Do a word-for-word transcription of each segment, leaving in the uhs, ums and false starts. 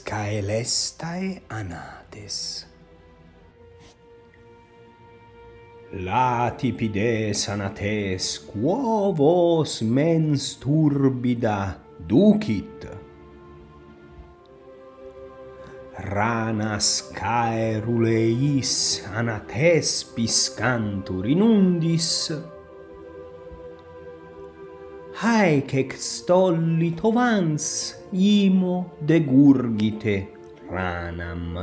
caelestae anates. Latipides anates, quo vos mens turbida ducit? Ranas caeruleis anates piscantur in undis. Haec extollit ovans imo degurgite ranam.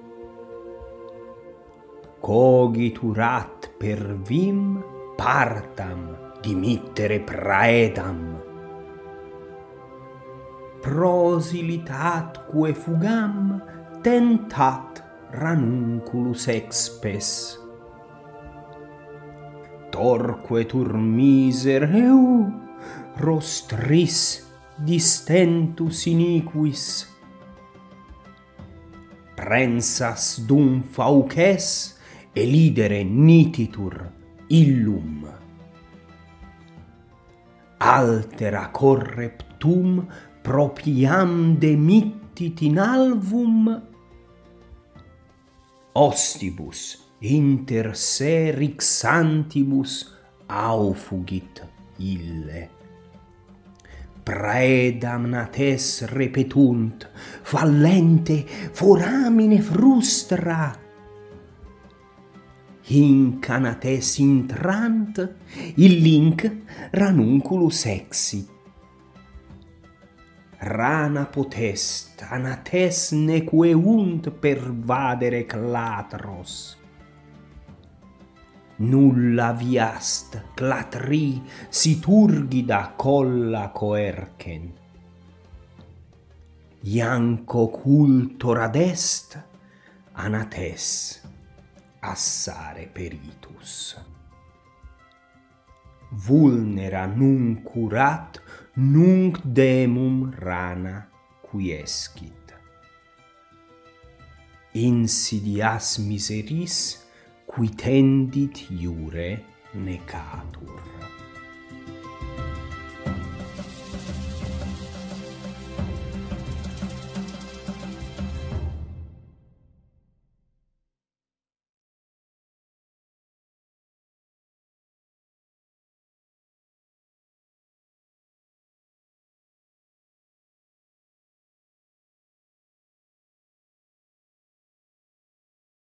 Cogiturat per vim partam dimittere praedam. Prosilitatque fugam tentat ranunculus expes. Torquetur miser eu rostris distentus iniquis. Prensas dum fauces elidere nititur illum. Altera correptum propriam demittit in alvum. Ostibus inter se rixantibus aufugit ille. Praedam nates repetunt, fallente foramine frustra. Hinc anates intrant, illinc ranunculus exit. Rana potest anates nequeunt pervadere clatros. Nulla viast clatri si turgida colla coercen. Ianco cultor adest anates assare peritus. Vulnera nunc curat nunc demum rana quiescit. Insidias miseris qui tendit iure necatur.